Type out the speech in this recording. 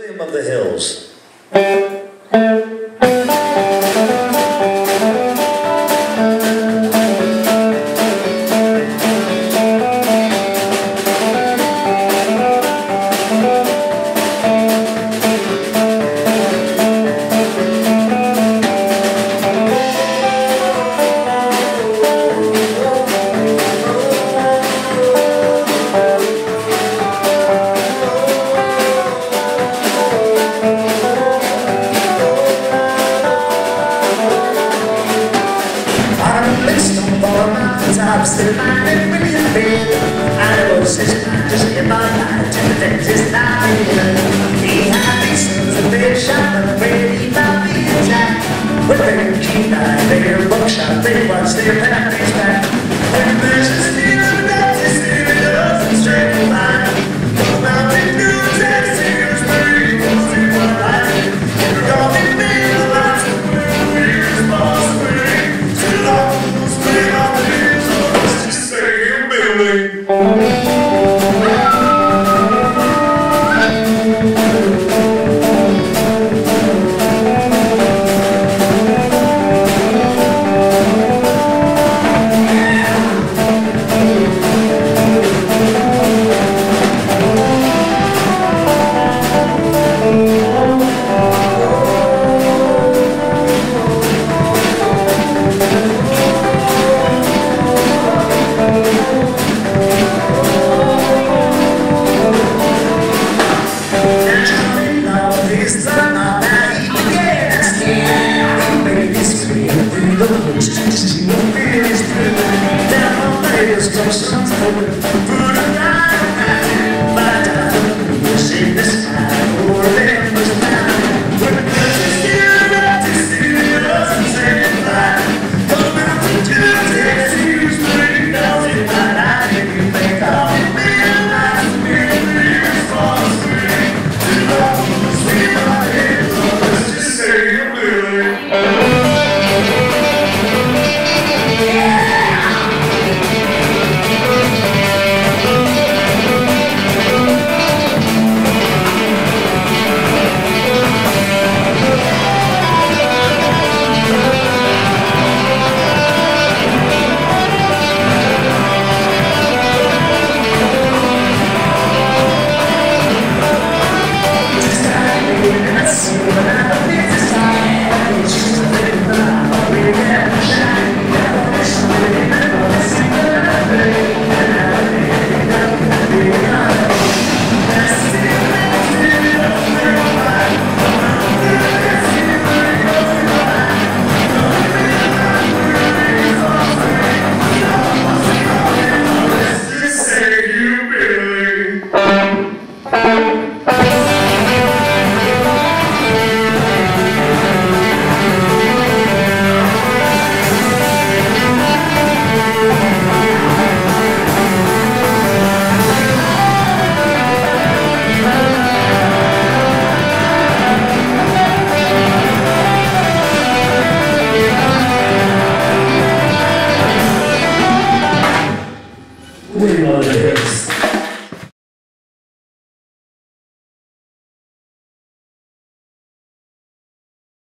William of the Hills. I was still lying when you bed. I was just in my mind to the dentist lying. He had me some big shot and ready about the attack. With their keen eye, their buckshot, they watch their families back. And there's a still the dentist who doesn't straight line. The mountain dudes and singers, three goes to one line. You're gonna be the last of the years, boss, too long, split on the years. William of the Hills.